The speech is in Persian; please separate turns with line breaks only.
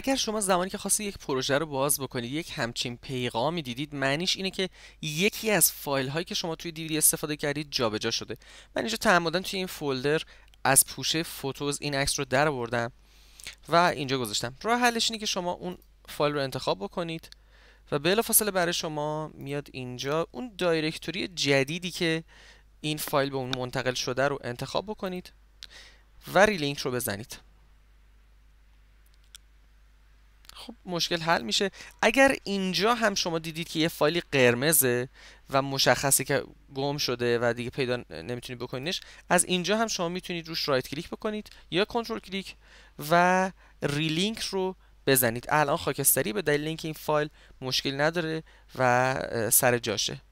اگر شما زمانی که خواستی یک پروژه رو باز بکنید یک همچین پیغامی دیدید، معنیش اینه که یکی از فایل هایی که شما توی دیویدی استفاده کردید جابجا شده. من اینجا تعمدن توی این فولدر از پوشه فوتوز این عکس رو در آوردم و اینجا گذاشتم. راه حلش اینه که شما اون فایل رو انتخاب بکنید و بلافاصله برای شما میاد اینجا اون دایرکتوری جدیدی که این فایل به اون منتقل شده رو انتخاب بکنید و ریلینک رو بزنید. خب مشکل حل میشه. اگر اینجا هم شما دیدید که یه فایلی قرمزه و مشخصه که گم شده و دیگه پیدا نمیتونید بکنیدش، از اینجا هم شما میتونید روش رایت کلیک بکنید یا کنترل کلیک و ریلینک رو بزنید. الان خاکستری به دلیل اینکه این فایل مشکل نداره و سر جاشه.